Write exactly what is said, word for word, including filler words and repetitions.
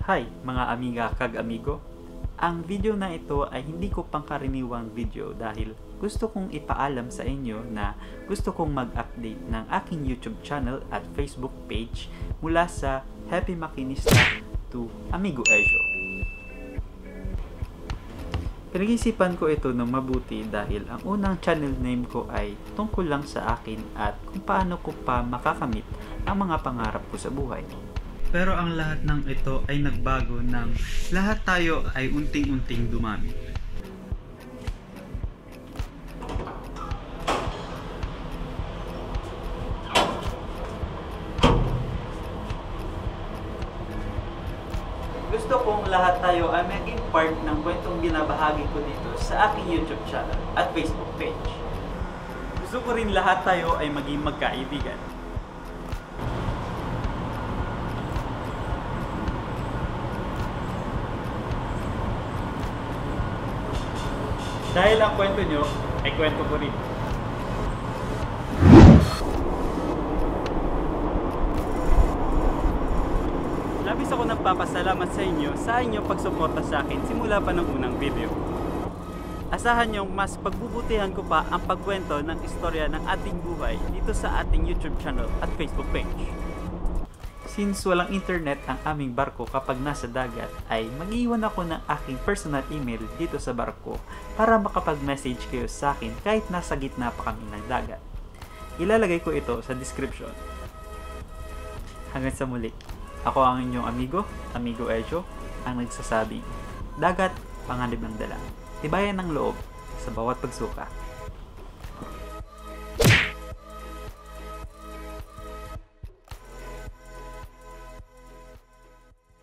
Hi mga amiga kag amigo. Ang video na ito ay hindi ko pangkaraniwang video dahil gusto kong ipaalam sa inyo na gusto kong mag-update ng aking YouTube channel at Facebook page mula sa Happy Makinista to Amigo Ejo. Pinag-isipan ko ito ng mabuti dahil ang unang channel name ko ay tungkol lang sa akin at kung paano ko pa makakamit ang mga pangarap ko sa buhay. Pero ang lahat ng ito ay nagbago nang lahat tayo ay unting-unting dumami. Gusto kong lahat tayo ay maging part ng kwentong binabahagi ko dito sa aking YouTube channel at Facebook page. Gusto ko rin lahat tayo ay maging magkaibigan. Dahil ang kwento nyo ay kwento ko rin. Labis ako nagpapasalamat sa inyo sa inyong pagsuporta sa akin simula pa ng unang video. Asahan nyo mas pagbubutihan ko pa ang pagkwento ng istorya ng ating buhay dito sa ating YouTube channel at Facebook page. Since walang internet ang aming barko kapag nasa dagat, ay mag-iwan ako ng aking personal email dito sa barko para makapag-message kayo sa akin kahit nasa gitna pa kami ng dagat. Ilalagay ko ito sa description. Hanggang sa muli, ako ang inyong amigo, Amigo Ejo, ang nagsasabing, dagat, panganib ng dala, tibayan ng loob sa bawat pagsuka.